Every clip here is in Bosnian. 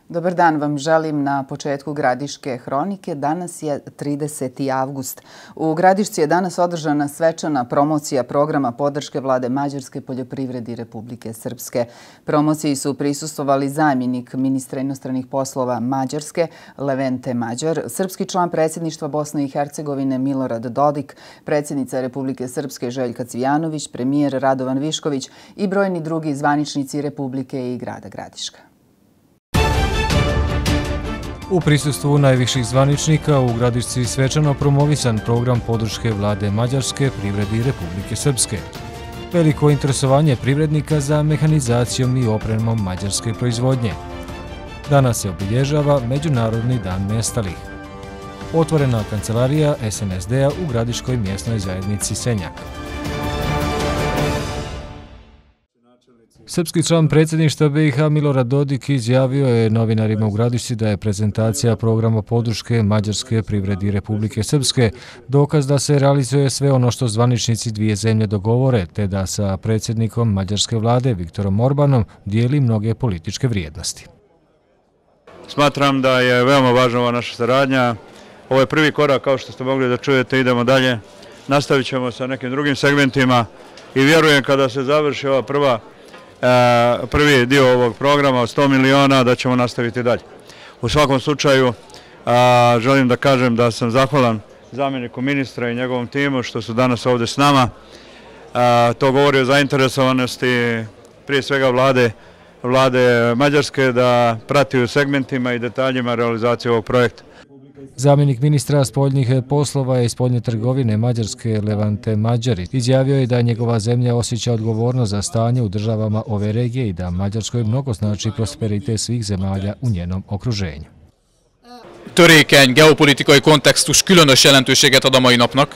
Dobar dan vam želim na početku Gradiške hronike. Danas je 30. avgust. U Gradišci je danas održana svečana promocija programa podrške Vlade Mađarske poljoprivredi Republike Srpske. Promociji su prisustvovali zamjenik ministra inostranih poslova Mađarske Levente Mađar, srpski član predsjedništva Bosne i Hercegovine Milorad Dodik, predsjednica Republike Srpske Željka Cvijanović, premijer Radovan Višković i brojni drugi zvaničnici Republike i grada Gradiška. U prisustvu najviših zvaničnika u Gradišci svečano promovisan program podrške Vlade Mađarske privredi Republike Srpske. Veliko interesovanje privrednika za mehanizacijom i opremom mađarske proizvodnje. Danas se obilježava Međunarodni dan nestalih. Otvorena kancelarija SNSD-a u Gradiškoj mjesnoj zajednici Senjak. Srpski član predsjedništva BiH Milorad Dodik izjavio je novinarima u Gradišci da je prezentacija programa podrške Mađarske privredi Republike Srpske dokaz da se realizuje sve ono što zvaničnici dvije zemlje dogovore, te da sa predsjednikom mađarske vlade Viktorom Orbanom dijeli mnoge političke vrijednosti. Smatram da je veoma važna ova naša saradnja. Ovo je prvi korak, kao što ste mogli da čujete, idemo dalje. Nastavit ćemo sa nekim drugim segmentima i vjerujem kada se završi ova prvi dio ovog programa od 100 miliona da ćemo nastaviti dalje. U svakom slučaju želim da kažem da sam zahvalan zamjeniku ministra i njegovom timu što su danas ovdje s nama. To govori o zainteresovanosti prije svega vlade Mađarske da prati u segmentima i detaljima realizaciju ovog projekta. Zamjenik ministra spoljnih poslova i spoljne trgovine Mađarske Levente Mađar izjavio je da njegova zemlja osjeća odgovornost za stanje u državama ove regije i da Mađarskoj mnogo znači prosperitet svih zemalja u njenom okruženju. Törékeny geopolitikai kontextus különös jelentőséget ad a mai napnak.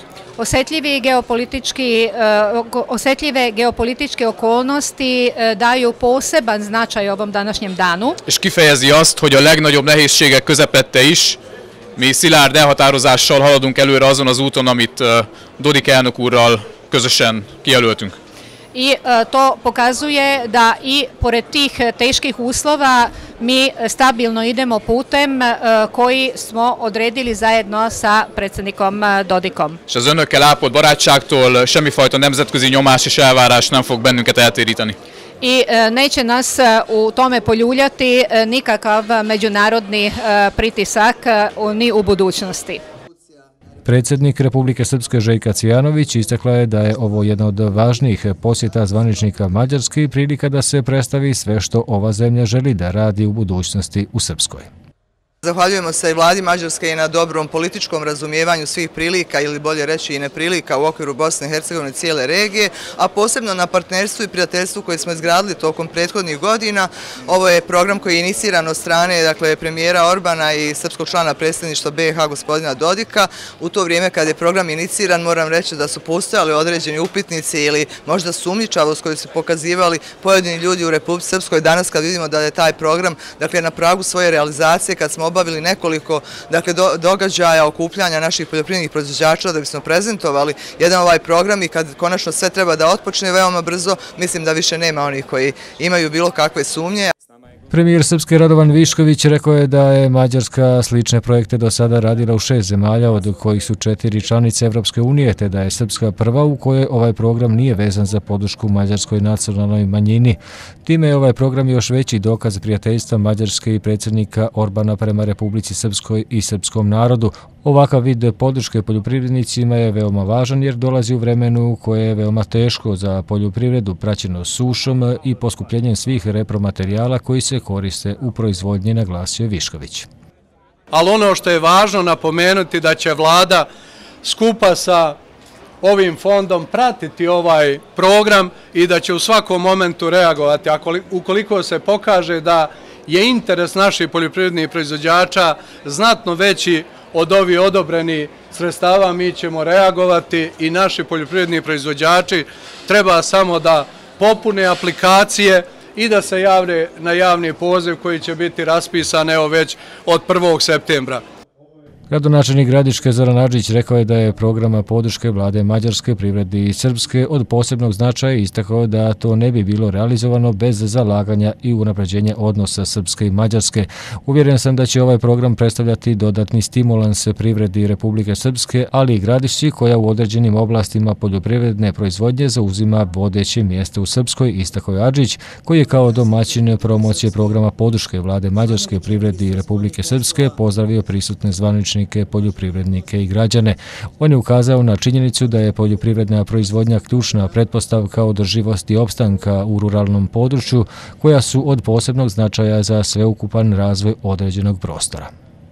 Osjetljive geopolitičke okolnosti daju poseban značaj ovom današnjem danu. És kifejezi azt, hogy a legnagyobb nehézségek közepette is mi szilárd elhatározással haladunk előre azon az úton, amit Dodik elnök úrral közösen kijelöltünk. I to pokazuje da i pored tih teških uslova mi stabilno idemo putem koji smo odredili zajedno sa predsjednikom Dodikom. És az önökkel ápolt barátságtól semmifajta nemzetközi nyomás és elvárás nem fog bennünket eltéríteni. I neće nas u tome poljuljati nikakav međunarodni pritisak ni u budućnosti. Predsjednik Republike Srpske Željka Cvijanović istakla je da je ovo jedna od važnijih posjeta zvaničnika Mađarske i prilika da se predstavi sve što ova zemlja želi da radi u budućnosti u Srpskoj. Zahvaljujemo se i vladi Mađarske i na dobrom političkom razumijevanju svih prilika ili bolje reći i neprilika u okviru Bosne i Hercegovine cijele regije, a posebno na partnerstvu i prijateljstvu koje smo izgradili tokom prethodnih godina. Ovo je program koji je iniciran od strane premijera Orbana i srpskog člana predsjedništva BiH gospodina Dodika. U to vrijeme kad je program iniciran moram reći da su postojali određeni upitnici ili možda sumnjičavost koju su pokazivali pojedini ljudi u Republici Srpskoj. Danas kad vidimo da je taj program na pragu svoje realizacije, kad smo obavili nekoliko događaja okupljanja naših poljoprivrednih proizvođača da bismo prezentovali jedan ovaj program i kad konačno sve treba da otpočne veoma brzo, mislim da više nema onih koji imaju bilo kakve sumnje. Premijer Srpske Radovan Višković rekao je da je Mađarska slične projekte do sada radila u 6 zemalja, od kojih su 4 članice Evropske unije, te da je Srpska prva u kojoj ovaj program nije vezan za podršku mađarskoj nacionalnoj manjini. Time je ovaj program još veći dokaz prijateljstva Mađarske i predsjednika Orbana prema Republici Srpskoj i srpskom narodu. Ovakav vid podrške poljoprivrednicima je veoma važan jer dolazi u vremenu koje je veoma teško za poljoprivredu, praćeno sušom i poskupljenjem svih repromaterijala koji se koriste u proizvodnji, naglasio je Višković. Ali ono što je važno napomenuti da će vlada skupa sa ovim fondom pratiti ovaj program i da će u svakom momentu reagovati. Ukoliko se pokaže da je interes naših poljoprivrednih proizvođača znatno veći od ovih odobrenih sredstava, mi ćemo reagovati i naši poljoprivredni proizvođači treba samo da popune aplikacije i da se jave na javni poziv koji će biti raspisan evo već od 1. septembra. Gradonačelnik Gradiške Zoran Adžić rekao je da je programa podrške vlade Mađarske privredi Srpske od posebnog značaja i istakao da to ne bi bilo realizovano bez zalaganja i unapređenja odnosa Srpske i Mađarske. Uvjeren sam da će ovaj program predstavljati dodatni stimulans privredi Republike Srpske, ali i Gradišci koja u određenim oblastima poljoprivredne proizvodnje zauzima vodeće mjesto u Srpskoj, istakao je Adžić, koji je kao domaćin promocije programa podrške vlade Mađarske privredi Republike Srpske pozdravio prisutne zvaničnike, poljoprivrednike i građane. On je ukazao na činjenicu da je poljoprivredna proizvodnja ključna pretpostavka održivosti opstanka u ruralnom području, koja su od posebnog značaja za sveukupan razvoj određenog prostora.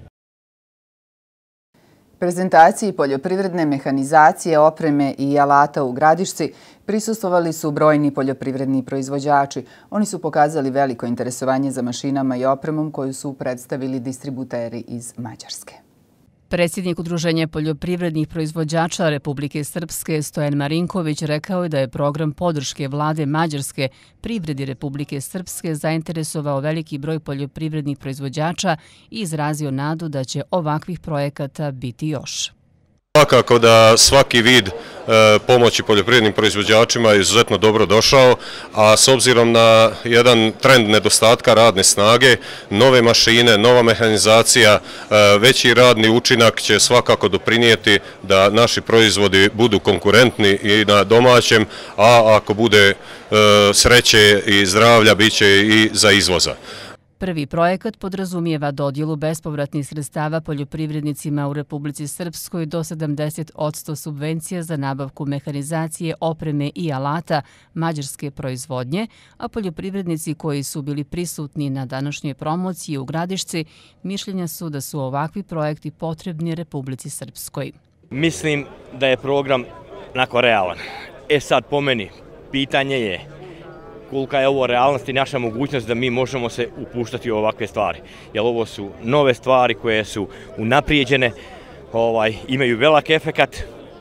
Prezentaciji poljoprivredne mehanizacije, opreme i alata u Gradišci prisustvovali su brojni poljoprivredni proizvođači. Oni su pokazali veliko interesovanje za mašinama i opremom koju su predstavili distributeri iz Mađarske. Predsjednik Udruženja poljoprivrednih proizvođača Republike Srpske Stojan Marinković rekao je da je program podrške vlade Mađarske privredi Republike Srpske zainteresovao veliki broj poljoprivrednih proizvođača i izrazio nadu da će ovakvih projekata biti još. Svakako da svaki vid pomoći poljoprivrednim proizvođačima je izuzetno dobro došao, a s obzirom na jedan trend nedostatka radne snage, nove mašine, nova mehanizacija, veći radni učinak će svakako doprinijeti da naši proizvodi budu konkurentni i na domaćem, a ako bude sreće i zdravlja, bit će i za izvoza. Prvi projekat podrazumijeva dodjelu bespovratnih sredstava poljoprivrednicima u Republici Srpskoj do 70% subvencija za nabavku mehanizacije, opreme i alata mađarske proizvodnje, a poljoprivrednici koji su bili prisutni na današnjoj promociji u Gradišci mišljenja su da su ovakvi projekti potrebni Republici Srpskoj. Mislim da je program onako realan. Sad po meni pitanje je kolika je ovo realnost i naša mogućnost da mi možemo se upuštati u ovakve stvari. Jer ovo su nove stvari koje su unaprijeđene, imaju veliki efekat.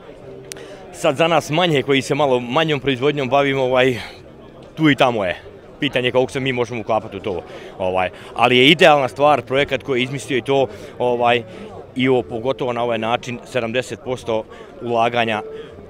Sad za nas manje koji se malo manjom proizvodnjom bavimo, tu i tamo je. Pitanje koliko se mi možemo uklapati u to. Ali je idealna stvar, projekat koji je izmislio i to, i ovo pogotovo na ovaj način 70% ulaganja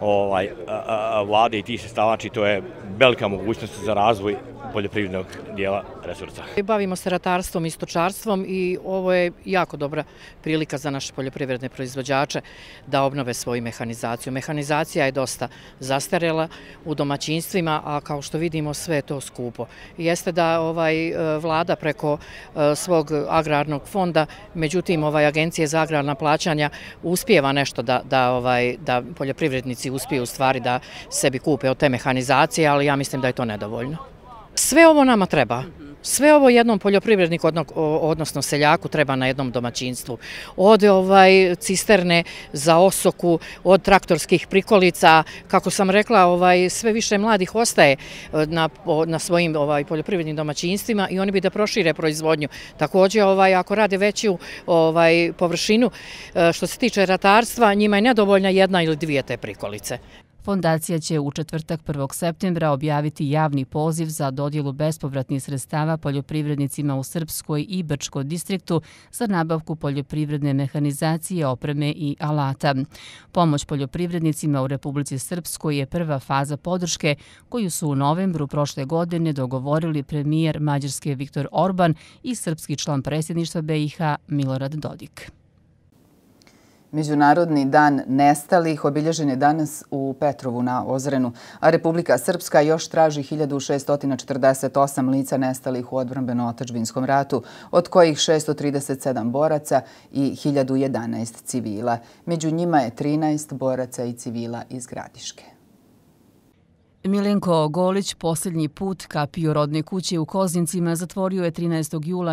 vlade i tih sredstava, to je velika mogućnost za razvoj poljoprivrednog dijela resursa. Bavimo se ratarstvom i stočarstvom i ovo je jako dobra prilika za naše poljoprivredne proizvođače da obnove svoju mehanizaciju. Mehanizacija je dosta zastarjela u domaćinstvima, a kao što vidimo sve je to skupo. Jeste da vlada preko svog agrarnog fonda, međutim Agencije za agrarna plaćanja uspijeva nešto da poljoprivrednici uspiju u stvari da sebi kupe od te mehanizacije, ali ja mislim da je to nedovoljno. Sve ovo nama treba. Sve ovo jednom poljoprivredniku, odnosno seljaku, treba na jednom domaćinstvu. Od cisterne za osoku, od traktorskih prikolica. Kako sam rekla, sve više mladih ostaje na svojim poljoprivrednim domaćinstvima i oni bi da prošire proizvodnju. Također, ako rade veću površinu, što se tiče ratarstva, njima je nedovoljna jedna ili dvije te prikolice. Fondacija će u četvrtak 1. septembra objaviti javni poziv za dodjelu bespovratnih sredstava poljoprivrednicima u Srpskoj i Brčkom distriktu za nabavku poljoprivredne mehanizacije, opreme i alata. Pomoć poljoprivrednicima u Republici Srpskoj je prva faza podrške koju su u novembru prošle godine dogovorili premijer Mađarske Viktor Orban i srpski član predsjedništva BiH Milorad Dodik. Međunarodni dan nestalih obilježen je danas u Petrovu na Ozrenu, a Republika Srpska još traži 1648 lica nestalih u odbrambeno-otadžbinskom ratu, od kojih 637 boraca i 1011 civila. Među njima je 13 boraca i civila iz Gradiške. Milenko Golić posljednji put kapiju rodne kuće u Kozincima zatvorio je 13. jula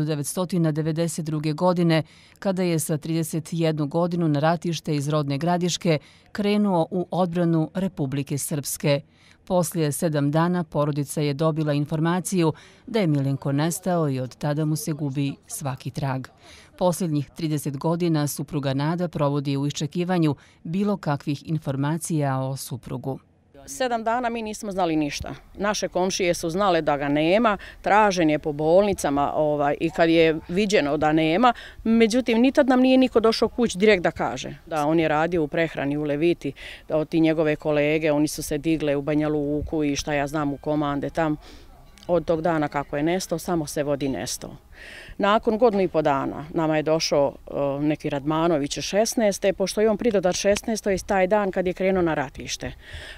1992. godine, kada je sa 31 godinu na ratište iz rodne Gradiške krenuo u odbranu Republike Srpske. Poslije 7 dana porodica je dobila informaciju da je Milenko nestao i od tada mu se gubi svaki trag. Posljednjih 30 godina supruga Nada provodi u iščekivanju bilo kakvih informacija o suprugu. 7 dana mi nismo znali ništa. Naše komšije su znale da ga nema, tražen je po bolnicama i kad je viđeno da nema, međutim, ni tad nam nije niko došao kući direkt da kaže. Da, on je radio u prehrani u Leviti, ti njegove kolege, oni su se digle u Banja Luku i šta ja znam u komande tam. Od tog dana kako je nestao, samo se vodi nestao. Nakon 1,5 dana nama je došao neki Radmanović 16. pošto je on pridodat 16. iz taj dan kad je krenuo na ratište.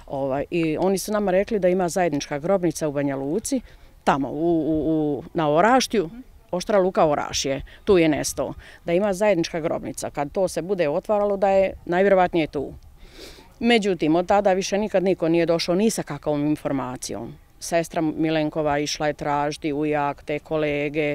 I oni su nama rekli da ima zajednička grobnica u Banja Luci, tamo na Oraštju, Oštra Luka Orašje, tu je nestao. Da ima zajednička grobnica, kad to se bude otvaralo da je najvjerovatnije tu. Međutim, od tada više nikad niko nije došao ni sa kakvom informacijom. Sestra Milenkova išla je tražiti, ujak, te kolege.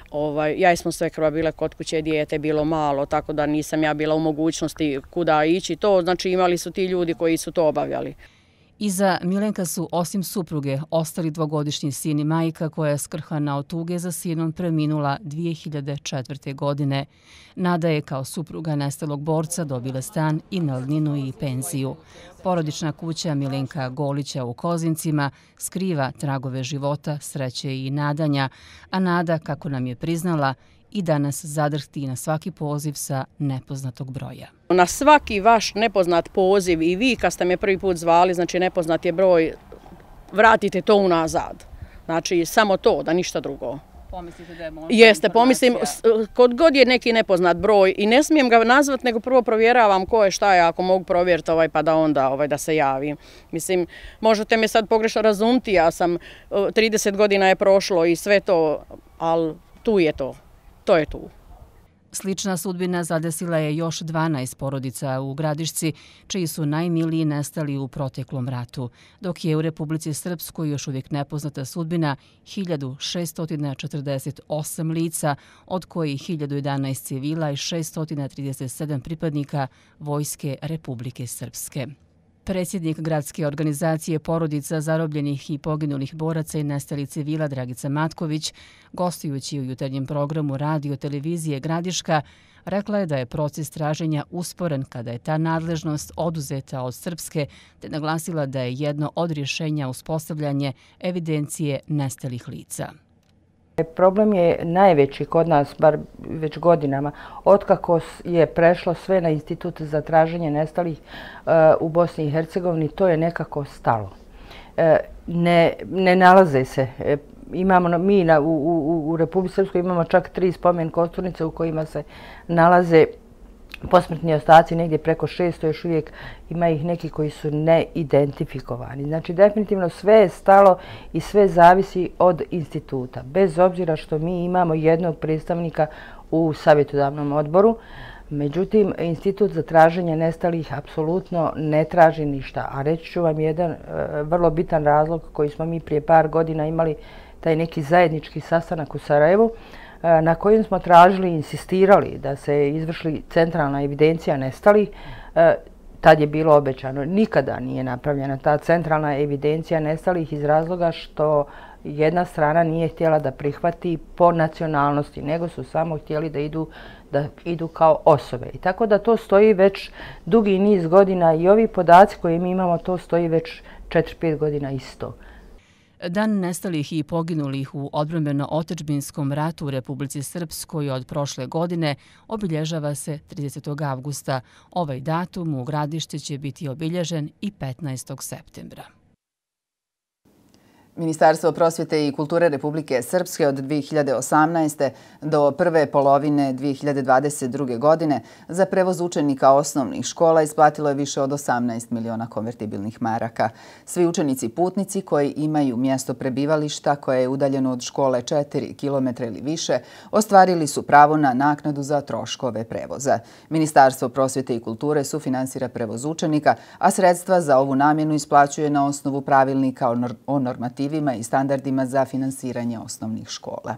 Ja smo sve krva bile kod kuće, dijete bilo malo, tako da nisam ja bila u mogućnosti kuda ići to. Znači imali su ti ljudi koji su to obavljali. Iza Milenka su osim supruge ostali 2-godišnji sin i majka koja je skrhana od tuge za sinom preminula 2004. godine. Nada je kao supruga nestalog borca dobila stan, invalidninu i penziju. Porodična kuća Milenka Golića u Kozincima skriva tragove života, sreće i nadanja, a Nada, kako nam je priznala, i danas zadrhti na svaki poziv sa nepoznatog broja. Na svaki vaš nepoznat poziv i vi kad ste me prvi put zvali, znači nepoznat je broj, vratite to unazad. Znači samo to, da ništa drugo. Pomislite da je možda jeste, pomislim, kod god je neki nepoznat broj i ne smijem ga nazvat, nego prvo provjeravam ko je, šta je, ako mogu provjeriti pa da onda da se javim. Mislim, možete me sad pogrešno razumiti, ja sam 30 godina je prošlo i sve to, ali tu je to. To je tu. Slična sudbina zadesila je još 12 porodica u Gradišci, čiji su najmiliji nestali u proteklom ratu, dok je u Republici Srpskoj još uvijek nepoznata sudbina 1648 lica, od kojih 1011 civila i 637 pripadnika Vojske Republike Srpske. Predsjednik gradske organizacije porodica zarobljenih i poginulih boraca i nestalih civila Dragica Matković, gostujući u jutarnjem programu Radio televizije Gradiška, rekla je da je proces traženja usporen kada je ta nadležnost oduzeta od Srpske, te naglasila da je jedno od rješenja uspostavljanje evidencije nestalih lica. Problem je najveći kod nas, bar već godinama, otkako je prešlo sve na Institut za traženje nestalih u Bosni i Hercegovini, to je nekako stalo. Ne nalaze se. Mi u Republici Srpskoj imamo čak 3 spomen kosturnice u kojima se nalaze posmrtni ostaci, negdje preko 600, još uvijek ima ih neki koji su neidentifikovani. Znači, definitivno sve je stalo i sve zavisi od instituta. Bez obzira što mi imamo jednog predstavnika u savjetodavnom odboru, međutim, Institut za traženje nestalih apsolutno ne traži ništa. A reći ću vam jedan vrlo bitan razlog koji smo mi prije par godina imali, taj neki zajednički sastanak u Sarajevu, na kojem smo tražili i insistirali da se izvrši centralna evidencija nestalih. Tad je bilo obećano. Nikada nije napravljena ta centralna evidencija nestalih iz razloga što jedna strana nije htjela da prihvati po nacionalnosti, nego su samo htjeli da idu kao osobe. I tako da to stoji već dugi niz godina i ovi podaci koje mi imamo, to stoji već 4-5 godina isto. Dan nestalih i poginulih u odbrambeno-otadžbinskom ratu u Republici Srpskoj od prošle godine obilježava se 30. avgusta. Ovaj datum u Gradišci će biti obilježen i 15. septembra. Ministarstvo prosvjete i kulture Republike Srpske od 2018. do prve polovine 2022. godine za prevoz učenika osnovnih škola isplatilo je više od 18 miliona konvertibilnih maraka. Svi učenici putnici koji imaju mjesto prebivališta koje je udaljeno od škole 4 km ili više ostvarili su pravo na naknadu za troškove prevoza. Ministarstvo prosvjete i kulture sufinansira prevoz učenika, a sredstva za ovu namjenu isplaćuje na osnovu pravilnika o normativima i standardima za finansiranje osnovnih škola.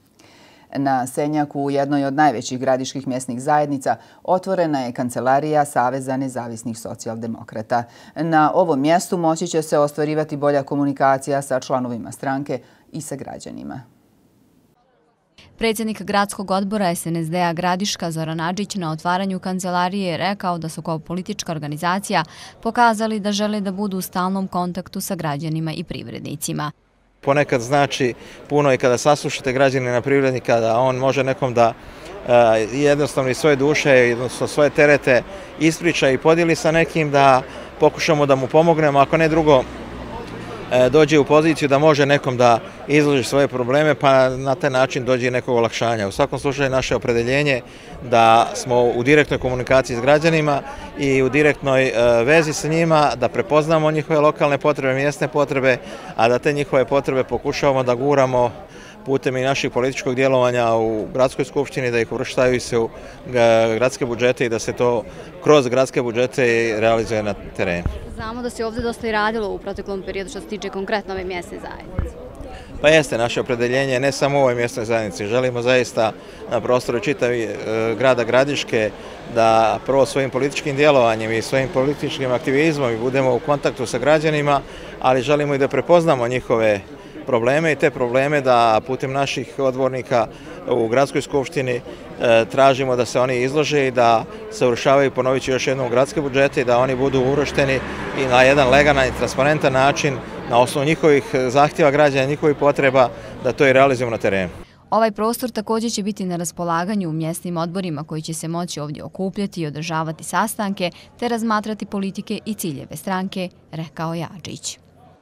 Na Senjaku, u jednoj od najvećih gradiških mjesnih zajednica, otvorena je kancelarija Saveza nezavisnih socijaldemokrata. Na ovom mjestu moći će se ostvarivati bolja komunikacija sa članovima stranke i sa građanima. Predsjednik gradskog odbora SNSD-a Gradiška Zoran Adžić na otvaranju kancelarije je rekao da su kao politička organizacija pokazali da žele da budu u stalnom kontaktu sa građanima i privrednicima. Ponekad znači puno i kada saslušate građanina privrednika da on može nekom da jednostavno iz svoje duše, jednostavno svoje terete ispriča i podijeli sa nekim, da pokušamo da mu pomognemo, ako ne drugo dođe u poziciju da može nekom da izloži svoje probleme, pa na taj način dođe i nekog olakšanja. U svakom slučaju naše opredeljenje da smo u direktnoj komunikaciji s građanima i u direktnoj vezi sa njima, da prepoznamo njihove lokalne potrebe, mjesne potrebe, a da te njihove potrebe pokušavamo da guramo putem i naših političkog djelovanja u gradskoj skupštini, da ih uvrštaju se u gradske budžete i da se to kroz gradske budžete realizuje na terenu. Znamo da se ovdje dosta i radilo u proteklom periodu što se tiče konkretno ove mjesne zajednice. Pa jeste, naše opredeljenje ne samo u ovoj mjesnoj zajednici. Želimo zaista na prostoru čitavi grada Gradiške da prvo svojim političkim djelovanjem i svojim političkim aktivizmom budemo u kontaktu sa građanima, ali želimo i da prepoznamo njihove probleme i te probleme da putem naših odbornika u gradskoj skupštini tražimo da se oni izlože i da se uvrštavaju, ponovit ću još jednom, u gradske budžete i da oni budu uvršteni i na jedan legalan i transparentan način na osnovu njihovih zahtjeva građana, njihovih potreba, da to i realizujemo na terenu. Ovaj prostor također će biti na raspolaganju u mjesnim odborima koji će se moći ovdje okupljati i održavati sastanke te razmatrati politike i ciljeve stranke, rekao je Adžić.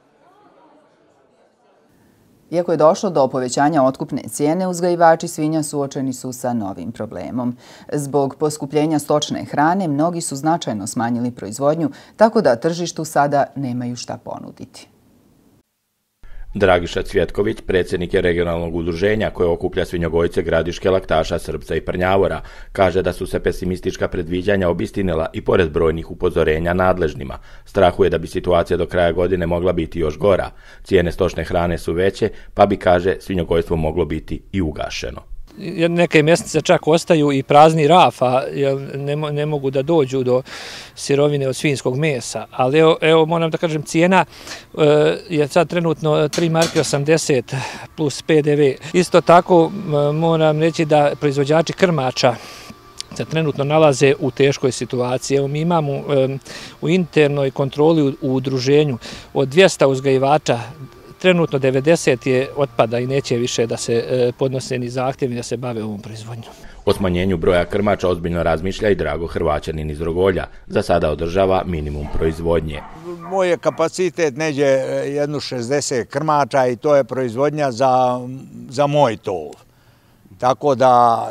Iako je došlo do povećanja otkupne cijene, uzgajivači svinja suočeni su sa novim problemom. Zbog poskupljenja stočne hrane, mnogi su značajno smanjili proizvodnju, tako da tržištu sada nemaju šta ponuditi. Dragiša Cvjetković, predsjednik je regionalnog udruženja koje okuplja svinjogojce Gradiške, Laktaša, Srpca i Prnjavora, kaže da su se pesimistička predviđanja obistinila i pored brojnih upozorenja nadležnima. Strahuje da bi situacija do kraja godine mogla biti još gora. Cijene stočne hrane su veće, pa bi, kaže, svinjogojstvo moglo biti i ugašeno. Neke mjesnice čak ostaju i prazni rafa, jer ne mogu da dođu do sirovine od svinjskog mesa. Ali evo moram da kažem, cijena je sad trenutno 3 marke 80 plus PDV. Isto tako moram reći da proizvođači krmača se trenutno nalaze u teškoj situaciji. Evo mi imamo u internoj kontroli u udruženju od 200 uzgajivača, trenutno 90 je otpada i neće više da se podnose ni zahtjevi da se bave ovom proizvodnjom. O smanjenju broja krmača ozbiljno razmišlja i Drago Hrvaćanin iz Rogolja. Za sada održava minimum proizvodnje. Moj je kapacitet neđe jednu 60 krmača i to je proizvodnja za moj tov. Tako da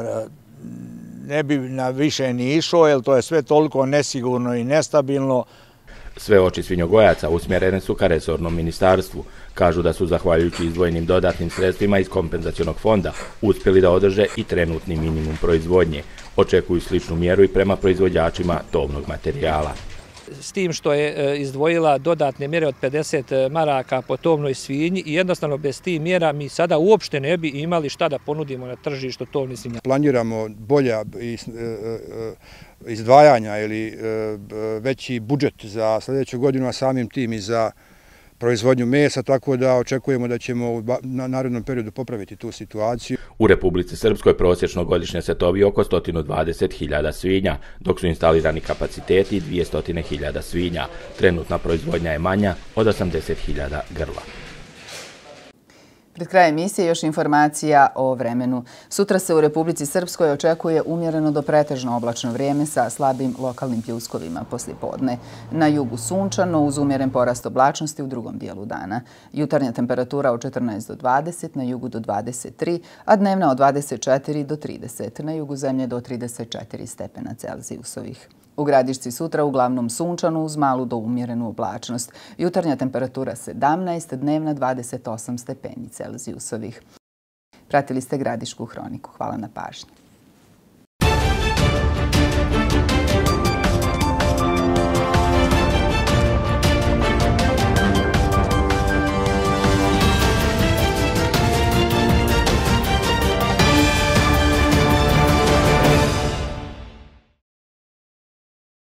ne bi na više ni išlo, jer to je sve toliko nesigurno i nestabilno. Sve oči svinjogojaca usmjerene su ka resornom ministarstvu. Kažu da su, zahvaljujući izdvojenim dodatnim sredstvima iz kompenzacionog fonda, uspjeli da održe i trenutni minimum proizvodnje. Očekuju sličnu mjeru i prema proizvođačima tovnog materijala. S tim što je izdvojila dodatne mjere od 50 maraka po tovnoj svinji i jednostavno bez tih mjera mi sada uopšte ne bi imali šta da ponudimo na tržištu tovnih svinja. Planiramo bolja izdvajanja ili veći budžet za sljedeću godinu, a samim tim i za proizvodnju mesa, tako da očekujemo da ćemo u narednom periodu popraviti tu situaciju. U Republici Srpskoj prosječno godišnje se tovi oko 120.000 svinja, dok su instalirani kapaciteti 200.000 svinja. Trenutna proizvodnja je manja od 80.000 grla. Pred krajem emisije još informacija o vremenu. Sutra se u Republici Srpskoj očekuje umjereno do pretežno oblačno vrijeme sa slabim lokalnim pljuskovima poslijepodne. Na jugu sunčano uz umjeren porast oblačnosti u drugom dijelu dana. Jutarnja temperatura od 14 do 20, na jugu do 23, a dnevna od 24 do 30, na jugu zemlje do 34 stepena Celzijusovih. U Gradišci sutra uglavnom sunčano uz malu do umjerenu oblačnost. Jutarnja temperatura 17, dnevna 28 stepeni Celzijusovih. Pratili ste Gradišku hroniku. Hvala na pažnji.